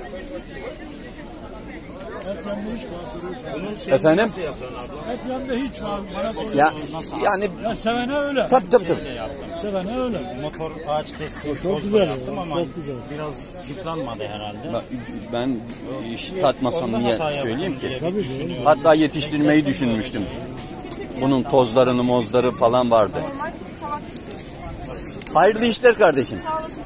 Speaker 1: Efendim?
Speaker 7: Hep yanında hiç var. Bana soruyor.
Speaker 1: Ya yani
Speaker 7: Ya sevene öyle.
Speaker 1: tabii tabii tabii.
Speaker 7: Sevene öyle.
Speaker 9: Motor ağaç kesti.
Speaker 7: Çok güzel yaptım ama çok güzel.
Speaker 9: Biraz yıpranmadı herhalde.
Speaker 1: Ben iş tatmasam
Speaker 9: Onda
Speaker 1: niye
Speaker 9: hata yaptım
Speaker 1: söyleyeyim ki?
Speaker 9: diye bir düşünüyorum.
Speaker 1: Hatta yetiştirmeyi düşünmüştüm. Bunun tozlarını, mozları falan vardı. Hayırlı işler kardeşim.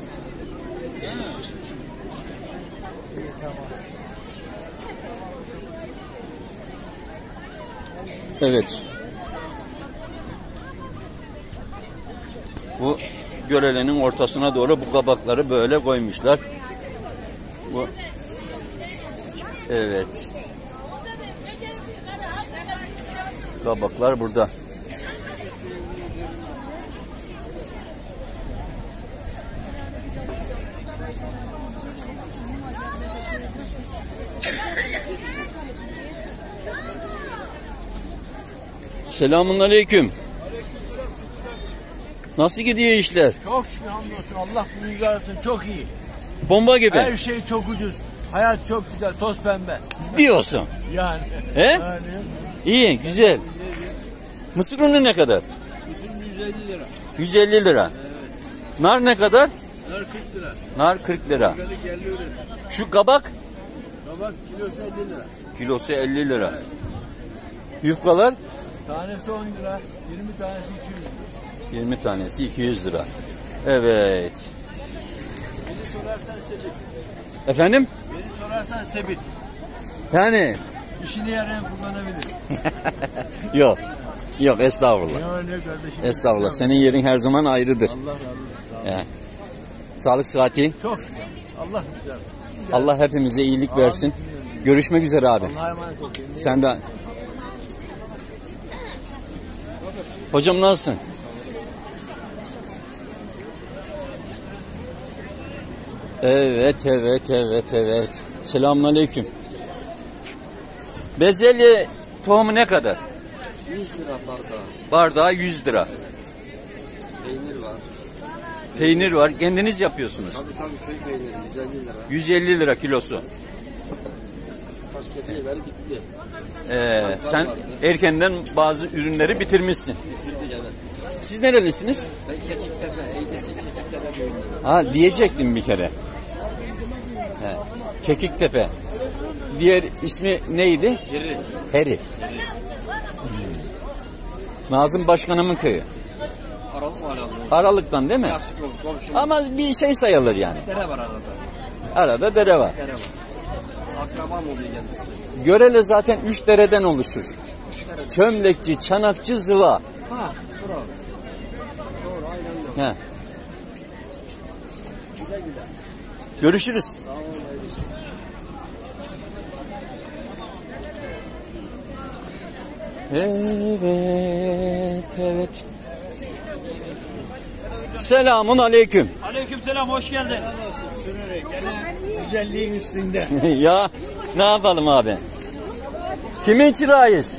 Speaker 1: Evet. Bu Görele'nin ortasına doğru bu kabakları böyle koymuşlar. Bu evet. Kabaklar burada. Selamünaleyküm. Nasıl gidiyor işler?
Speaker 10: Çok şükür hamdolsun. Allah bunu yaratsın. Çok iyi.
Speaker 1: Bomba gibi.
Speaker 10: Her şey çok ucuz. Hayat çok güzel. Toz pembe.
Speaker 1: Diyorsun.
Speaker 10: Yani.
Speaker 1: He?
Speaker 10: Yani.
Speaker 1: İyi, güzel. Mısır unu ne kadar?
Speaker 10: Mısır yüz elli lira.
Speaker 1: yüz elli lira.
Speaker 10: Evet.
Speaker 1: Nar ne kadar?
Speaker 10: Nar kırk lira.
Speaker 1: Nar kırk lira.
Speaker 10: Organik elli lira.
Speaker 1: Şu kabak?
Speaker 10: Kabak kilosu elli lira.
Speaker 1: Kilosu elli lira. Yufkalar?
Speaker 10: Tanesi on lira. yirmi tanesi iki yüz lira.
Speaker 1: yirmi tanesi iki yüz lira. Evet.
Speaker 10: Beni sorarsan sebit.
Speaker 1: Efendim?
Speaker 10: Beni sorarsan sebit.
Speaker 1: Yani?
Speaker 10: İşine yarayan kullanabilir.
Speaker 1: Yok. Yok estağfurullah.
Speaker 10: Ya ne kardeşim.
Speaker 1: Estağfurullah. Senin yerin her zaman ayrıdır.
Speaker 10: Allah razı olsun.
Speaker 1: Ya. Sağlık sıhhati.
Speaker 10: Çok güzel. Allah güzel.
Speaker 1: Allah hepimize iyilik versin. Görüşmek üzere abi.
Speaker 10: Allah'a emanet olun.
Speaker 1: Sen de. Hocam nasılsın? Evet, evet, evet, evet. Selamünaleyküm. Bezelye tohumu ne kadar?
Speaker 10: yüz lira bardağı.
Speaker 1: Bardağı yüz lira.
Speaker 10: Peynir var.
Speaker 1: Peynir var. Kendiniz yapıyorsunuz.
Speaker 10: Tabii tabii köy peyniri yüz elli lira.
Speaker 1: yüz elli lira kilosu.
Speaker 10: Kasketeler bitti.
Speaker 1: Ee, sen erkenden bazı ürünleri bitirmişsin.
Speaker 10: Bitirdik evet.
Speaker 1: Siz nerelisiniz?
Speaker 10: Ben Kekiktepe, Eydesi Kekiktepe köyündeyim.
Speaker 1: Ha diyecektim bir kere. He. Kekiktepe. Diğer ismi neydi?
Speaker 10: Yeri.
Speaker 1: Heri. Nazım Başkanımın köyü.
Speaker 10: Aralık var aralık.
Speaker 1: Aralık'tan değil mi?
Speaker 10: Yakışık olur, komşum.
Speaker 1: Ama bir şey sayılır yani.
Speaker 10: Dere var arada.
Speaker 1: Arada dere var.
Speaker 10: Dere var.
Speaker 3: Akrabam oluyor kendisi.
Speaker 1: Görele zaten üç dereden oluşur. Çömlekçi, Çanakçı, Zıva.
Speaker 3: Ha, bravo. Doğru, aynen öyle.
Speaker 1: He. Görüşürüz.
Speaker 3: Sağ olun.
Speaker 1: Evet, evet. Selamun aleyküm.
Speaker 10: Aleykümselam, hoş geldin.
Speaker 5: Sürerek gene güzelliğin üstünde.
Speaker 1: Ya ne yapalım abi? Kimin çırağıyız?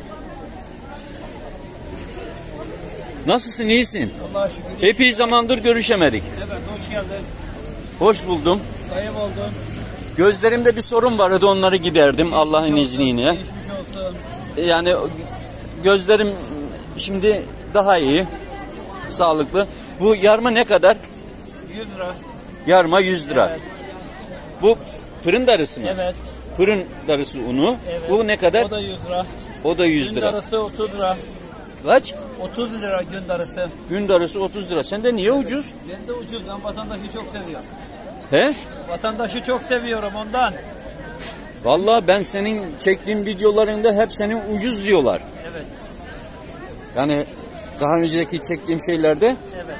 Speaker 1: Nasılsın, iyisin?
Speaker 10: Allah'a şükür.
Speaker 1: Epey zamandır görüşemedik.
Speaker 10: Evet, hoş geldin.
Speaker 1: Hoş buldum.
Speaker 10: Kayıp oldun.
Speaker 1: Gözlerimde bir sorun vardı, onları giderdim Allah'ın izniyle.
Speaker 10: Geçmiş olsun.
Speaker 1: Yani gözlerim şimdi daha iyi, sağlıklı. Bu yarma ne kadar?
Speaker 10: yüz lira.
Speaker 1: Yarma yüz lira.
Speaker 10: Evet.
Speaker 1: Bu fırın darısı mı?
Speaker 10: Evet.
Speaker 1: Fırın darısı unu.
Speaker 10: Evet.
Speaker 1: Bu ne kadar?
Speaker 10: O da yüz lira.
Speaker 1: O da yüz
Speaker 10: Gün
Speaker 1: lira.
Speaker 10: darısı otuz lira.
Speaker 1: Kaç?
Speaker 10: otuz lira gün darısı.
Speaker 1: Gün darısı otuz lira. Sende niye ucuz?
Speaker 10: Ben de ucuz. Ben vatandaşı çok seviyorum.
Speaker 1: He?
Speaker 10: Vatandaşı çok seviyorum ondan.
Speaker 1: Vallahi ben senin çektiğin videolarında hep senin ucuz diyorlar.
Speaker 10: Evet.
Speaker 1: Yani daha önceki çektiğim şeylerde
Speaker 10: Evet.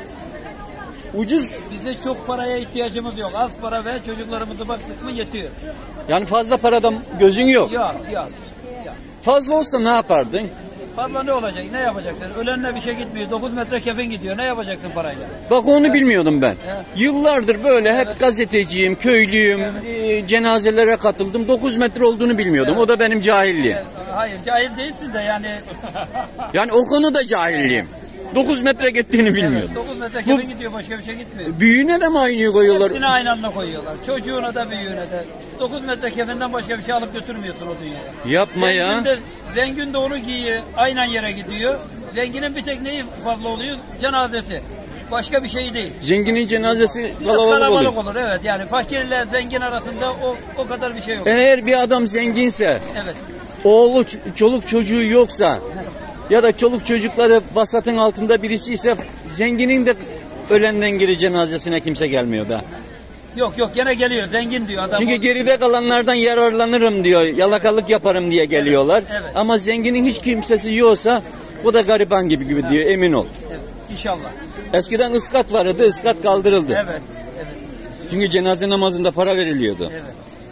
Speaker 1: ucuz.
Speaker 10: Bize çok paraya ihtiyacımız yok. Az para ve çocuklarımızı baktık mı yetiyor.
Speaker 1: Yani fazla paradan gözün yok.
Speaker 10: Yok yok. yok.
Speaker 1: Fazla olsa ne yapardın?
Speaker 10: Fazla ne olacak? Ne yapacaksın? Ölenle bir şey gitmiyor. dokuz metre kefen gidiyor. Ne yapacaksın parayla?
Speaker 1: Bak onu bilmiyordum ben.
Speaker 10: Evet.
Speaker 1: Yıllardır böyle hep gazeteciyim, köylüyüm, e, cenazelere katıldım. dokuz metre olduğunu bilmiyordum. O da benim cahilliğim.
Speaker 10: E, Hayır, cahil değilsin de yani.
Speaker 1: Yani o konuda cahilliğim. dokuz metre gittiğini bilmiyordum.
Speaker 10: dokuz metre kefen gidiyor, başka bir şey gitmiyor.
Speaker 1: Büyüğüne de mi aynı koyuyorlar?
Speaker 10: Hepsini aynı anda koyuyorlar. Çocuğuna da büyüğüne de. dokuz metre kefenden başka bir şey alıp götürmüyorsun o dünyaya.
Speaker 1: Yapma ya.
Speaker 10: Zengin de, zengin de onu giyiyor, aynen yere gidiyor. Zenginin bir tek neyi fazla oluyor? Cenazesi. Başka bir şey değil.
Speaker 1: Zenginin cenazesi
Speaker 10: Biraz
Speaker 1: kalabalık
Speaker 10: kalabalık
Speaker 1: oluyor.
Speaker 10: olur evet. Yani fakirle zengin arasında o o kadar bir şey yok.
Speaker 1: Eğer bir adam zenginse,
Speaker 10: Evet.
Speaker 1: oğlu, ç- çoluk çocuğu yoksa ya da çoluk çocukları vasatın altında birisi ise zenginin de ölenden geri cenazesine kimse gelmiyor be.
Speaker 10: Yok yok gene geliyor. Zengin diyor adam.
Speaker 1: Çünkü
Speaker 10: o-
Speaker 1: geride kalanlardan yararlanırım diyor. Yalakalık yaparım diye geliyorlar.
Speaker 10: evet.
Speaker 1: Ama zenginin hiç kimsesi yoksa o da gariban gibi gibi diyor, emin ol.
Speaker 10: Evet, İnşallah.
Speaker 1: Eskiden ıskat vardı, ıskat kaldırıldı.
Speaker 10: Evet. Evet.
Speaker 1: Çünkü cenaze namazında para veriliyordu.
Speaker 10: Evet.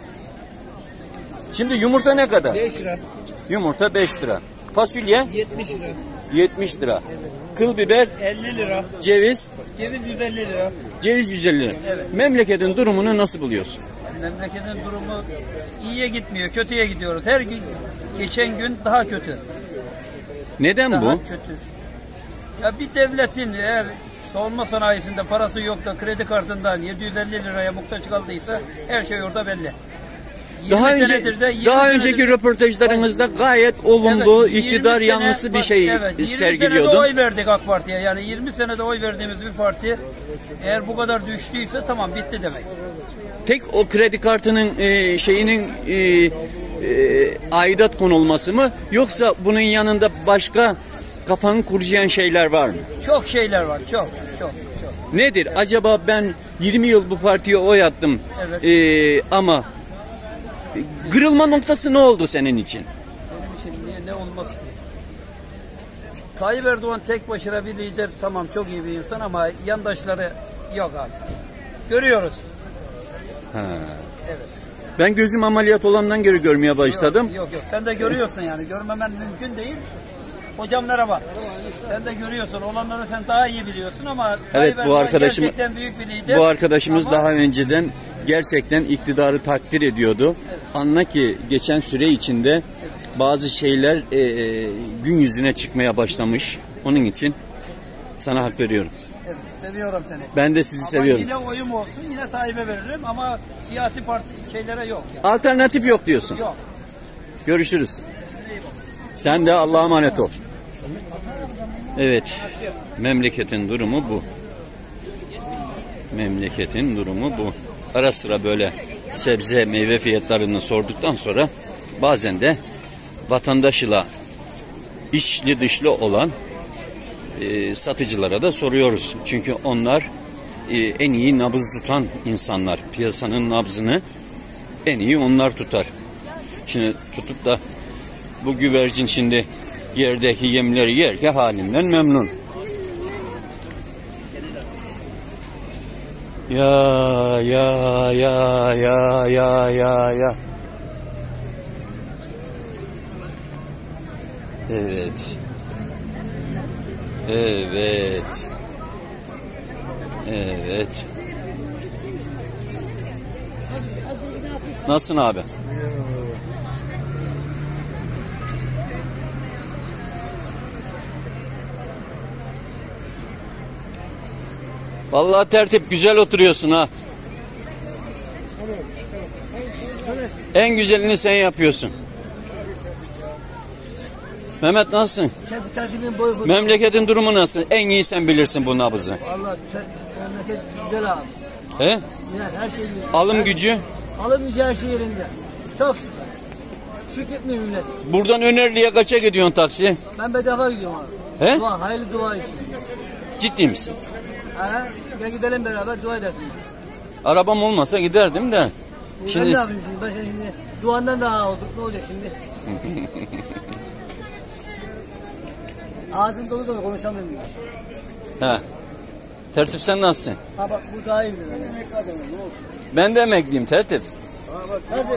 Speaker 1: Şimdi yumurta ne kadar?
Speaker 10: beş lira.
Speaker 1: Yumurta beş lira. Fasulye
Speaker 10: yetmiş lira.
Speaker 1: yetmiş lira. Kıl biber,
Speaker 10: elli lira.
Speaker 1: ceviz,
Speaker 10: Ceviz yüz elli lira.
Speaker 1: ceviz yüz elli lira.
Speaker 10: Evet.
Speaker 1: Memleketin durumunu nasıl buluyorsun?
Speaker 10: Memleketin durumu iyiye gitmiyor. Kötüye gidiyoruz. Her gün geçen gün daha kötü.
Speaker 1: Neden
Speaker 10: Daha
Speaker 1: bu?
Speaker 10: kötü. Ya bir devletin eğer savunma sanayisinde parası yok da kredi kartından yedi yüz elli liraya muhtaç kaldıysa her şey orada belli. yirmi
Speaker 1: Daha önce
Speaker 10: senedir de- yirmi
Speaker 1: daha
Speaker 10: senedir-
Speaker 1: önceki röportajlarınızda gayet olumlu,
Speaker 10: Evet, yirmi
Speaker 1: iktidar
Speaker 10: sene-
Speaker 1: yanlısı bir
Speaker 10: bak,
Speaker 1: şey
Speaker 10: evet, yirmi senede
Speaker 1: sergiliyordun.
Speaker 10: oy verdik AK Parti'ye. Yani yirmi senede oy verdiğimiz bir parti eğer bu kadar düştüyse tamam bitti demek.
Speaker 1: Tek o kredi kartının e, şeyinin e, e, aidat konulması mı, yoksa bunun yanında başka kafanı kurcayan şeyler var mı?
Speaker 10: Çok şeyler var. Çok çok çok.
Speaker 1: Nedir? Acaba ben yirmi yıl bu partiye oy attım
Speaker 10: Evet.
Speaker 1: e, ama kırılma noktası ne oldu senin için?
Speaker 10: Benim için niye ne olmaz ki? Tayyip Erdoğan tek başına bir lider, tamam çok iyi bir insan ama yandaşları yok abi. Görüyoruz.
Speaker 1: Ha.
Speaker 10: Evet.
Speaker 1: Ben gözüm ameliyat olandan geri görmeye başladım.
Speaker 10: Yok yok yok. Sen de görüyorsun yani. Görmemen mümkün değil. Hocam merhaba. Sen de görüyorsun. Olanları sen daha iyi biliyorsun ama
Speaker 1: Evet,
Speaker 10: Tayyip
Speaker 1: bu
Speaker 10: Erdoğan
Speaker 1: arkadaşım
Speaker 10: gerçekten büyük bir lider.
Speaker 1: bu arkadaşımız
Speaker 10: Ama
Speaker 1: daha önceden gerçekten iktidarı takdir ediyordu. Anla ki geçen süre içinde bazı şeyler e, e, gün yüzüne çıkmaya başlamış. Onun için sana hak veriyorum.
Speaker 10: evet, seviyorum seni.
Speaker 1: Ben de sizi
Speaker 10: Ama
Speaker 1: seviyorum.
Speaker 10: yine oyum olsun. Yine Tayyip'e veririm ama siyasi parti şeylere yok. Yani.
Speaker 1: Alternatif yok diyorsun.
Speaker 10: Yok.
Speaker 1: Görüşürüz. Sen de Allah'a emanet ol. Evet. Memleketin durumu bu. Memleketin durumu bu. Ara sıra böyle sebze meyve fiyatlarını sorduktan sonra bazen de vatandaşla içli dışlı olan e, satıcılara da soruyoruz. Çünkü onlar e, en iyi nabız tutan insanlar. Piyasanın nabzını en iyi onlar tutar. Şimdi tutup da bu güvercin şimdi yerdeki yemleri yerken halinden memnun. Ya ya ya ya ya ya ya. Evet. Evet. Evet. Nasılsın abi? Vallahi tertip, güzel oturuyorsun ha. En güzelini sen yapıyorsun. Mehmet nasılsın? Memleketin durumu nasıl? En iyi sen bilirsin bu nabızı.
Speaker 11: Vallahi memleket güzel abi.
Speaker 1: He?
Speaker 11: Yani her şey güzel.
Speaker 1: Alım gücü?
Speaker 11: Alım gücü her şey yerinde. Çok süper. Şükretmiyor millet.
Speaker 1: Buradan Önerli'ye kaça gidiyorsun taksi?
Speaker 11: Ben bedava gidiyorum abi.
Speaker 1: He?
Speaker 11: Dua, hayırlı dua için.
Speaker 1: Ciddi misin?
Speaker 11: He? Gel gidelim beraber dua edersin.
Speaker 1: Arabam olmasa giderdim de.
Speaker 11: Şimdi...
Speaker 1: Şimdi...
Speaker 11: Ben ne yapayım şimdi? Ben şimdi duandan daha olduk. Ne olacak şimdi? Ağzım dolu dolu konuşamıyorum.
Speaker 1: He. Tertip sen nasılsın?
Speaker 11: Ha bak bu daha iyi bilir. Emekli adamım ne olsun.
Speaker 1: Ben de emekliyim Tertip.
Speaker 11: Nasıl?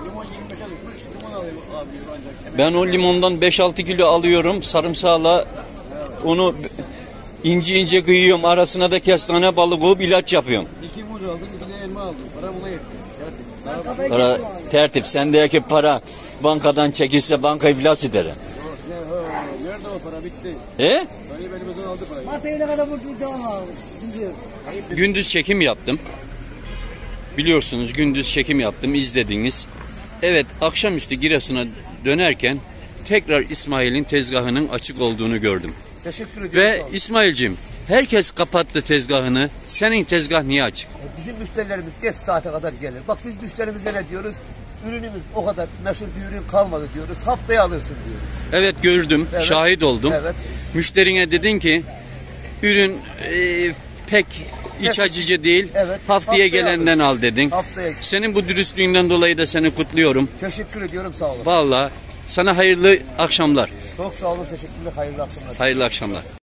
Speaker 1: Ben o limondan beş altı kilo alıyorum. Sarımsağla onu ince ince kıyıyorum. Arasına da kestane balı koyup ilaç yapıyorum.
Speaker 11: İki muz aldım, bir de elma aldım. Para buna yetti.
Speaker 1: Para tertip, sendeki para bankadan çekilse banka iflas eder.
Speaker 11: Nerede o para bitti.
Speaker 1: He?
Speaker 11: Parayı benim öden aldı parayı. Mart ayına kadar vurdu devam abi. Şimdi
Speaker 1: Gündüz çekim yaptım. Biliyorsunuz gündüz çekim yaptım, izlediniz. Evet, akşamüstü Giresun'a dönerken tekrar İsmail'in tezgahının açık olduğunu gördüm.
Speaker 2: Teşekkür ediyorum.
Speaker 1: Ve İsmail'cim, herkes kapattı tezgahını. Senin tezgah niye açık?
Speaker 2: Bizim müşterilerimiz geç saate kadar gelir. Bak biz müşterimize ne diyoruz? Ürünümüz o kadar meşhur bir ürün kalmadı diyoruz. Haftaya alırsın diyoruz.
Speaker 1: Evet, gördüm,
Speaker 2: Evet.
Speaker 1: şahit oldum.
Speaker 2: Evet.
Speaker 1: Müşterine dedin ki ürün e, pek iç açıcı değil.
Speaker 2: Evet.
Speaker 1: Haftaya,
Speaker 2: Haftaya
Speaker 1: gelenden al dedin.
Speaker 2: Haftaya.
Speaker 1: Senin bu dürüstlüğünden dolayı da seni kutluyorum.
Speaker 2: Teşekkür ediyorum, sağ olun.
Speaker 1: Vallahi sana hayırlı akşamlar.
Speaker 2: Çok sağ olun, teşekkürler, hayırlı akşamlar.
Speaker 1: Hayırlı akşamlar.